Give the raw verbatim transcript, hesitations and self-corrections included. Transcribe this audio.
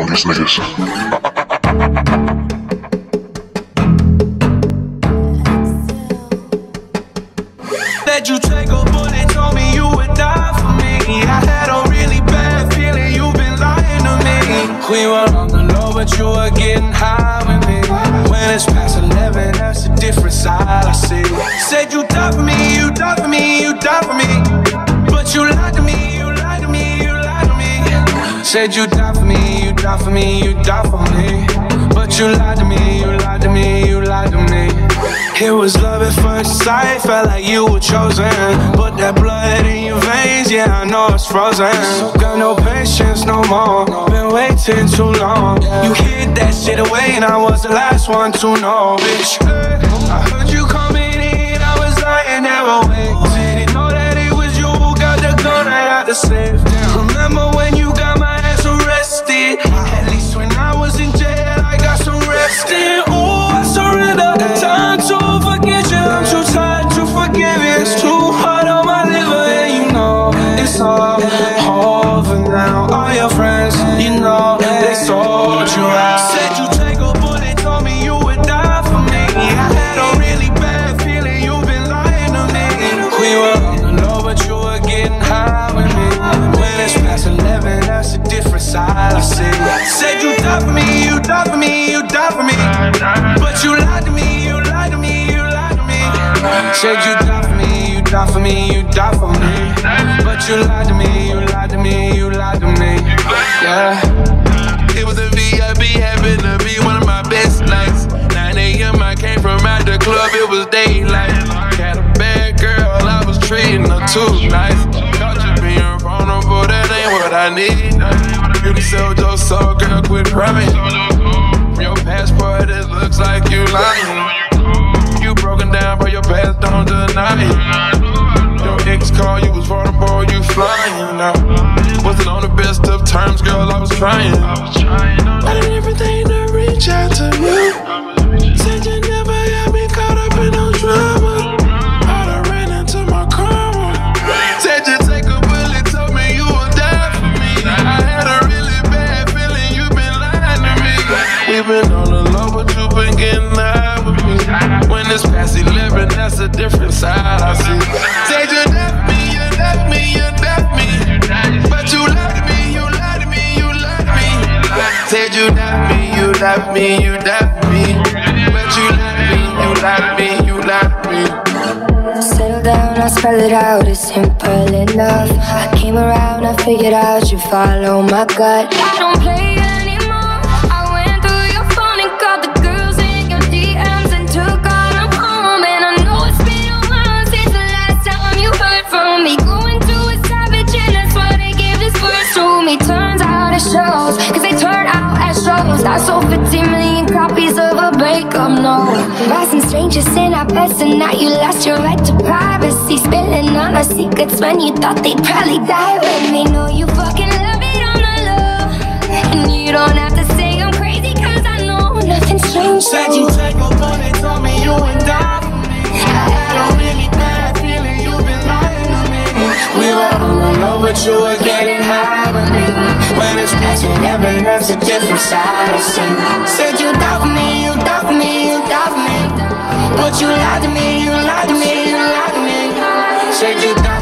these niggas. Let you take a bullet, told me you would die for me. I had a really bad feeling, you've been lying to me. We were on the low, but you were getting high with me. When it's past eleven, that's a different side I see. Said you die for me, you die for me, you die for me. But you lied to me, you lied to me, you lied to me. Said you die for me, you die for me, you die for me. But you lied to me, you lied to me, you lied to me. It was love at first sight, felt like you were chosen. Put that blood in your veins, yeah, I know it's frozen. So got no patience no more, been waiting too long. You hid that shit away and I was the last one to know. Bitch, I heard you coming in, I was lying never wait. Didn't know that it was you who got the gun, I had to save. Remember when you got my ass arrested? At least when I was in jail, I got some rest in. Ooh, I surrender, time to forget you. I'm too tired to forgive you. It's too hard on my liver, and you know it's all over now. All your friends, you know they sold you out. Said you take a bullet, told me you would die for me. I had a really bad feeling, you've been lying to me. We were on the low, but you were getting high with me. When it's past eleven, that's a different side I see. Said you die for me, you die for me, you die for me. But you lied to me, you lied to me, you lied to me. Said you die for me, you die for me, you die for me. But you lied to me, you lied to me, you lied to me. Yeah. It was a V I P, happened to be one of my best nights. nine A M I came from out the club, it was daylight. Had a bad girl, I was treating her too nice. Caught you being vulnerable, that ain't what I need. You can sell your soul, girl, quit running. From your passport, it looks like you lying. You broken down, but your past don't deny it. Your ex called, you was vulnerable, you flying now. Wasn't on the best of terms, girl, I was trying. I did everything to reach out to you. Said you never had me caught up in no drama. I done ran into my karma. Said you take a bullet, told me you would die for me. I had a really bad feeling, you been lying to me. We been on the low, but you been getting high with me. When it's past eleven, that's a different side I see. Said you left me, you left me, you left me. But you lied to me, you lied to me, you lied to me. Said you left me, you left me, you left me. But you lied to me, you lied to me, you lied to me. Settle down, I'll spell it out, it's simple enough. I came around, I figured out you follow my gut. I don't play anymore. I went through your phone and called the girls in your D Ms and took all them home. And I know it's been a while since the last time you heard from me. Going to a savage and that's why they gave this verse to me. Turns out it shows, cause they turn out as shows. I sold fifty million copies of a breakup, no. Rising strangers in our beds and now you lost your right to privacy. Spilling all our secrets when you thought they'd probably die with me. Know you fucking love it on the low, and you don't have to say I'm crazy cause I know nothing's changed. Said you take a bullet, told me you would die for me. I had a really bad feeling, you've been lying to me. We were on the low, but you were getting high with me. When it's past eleven, that's a different side I see. Said you die for me, you die for me, you die for me. But you lied to me, you lied to me, you lied to me. Said you die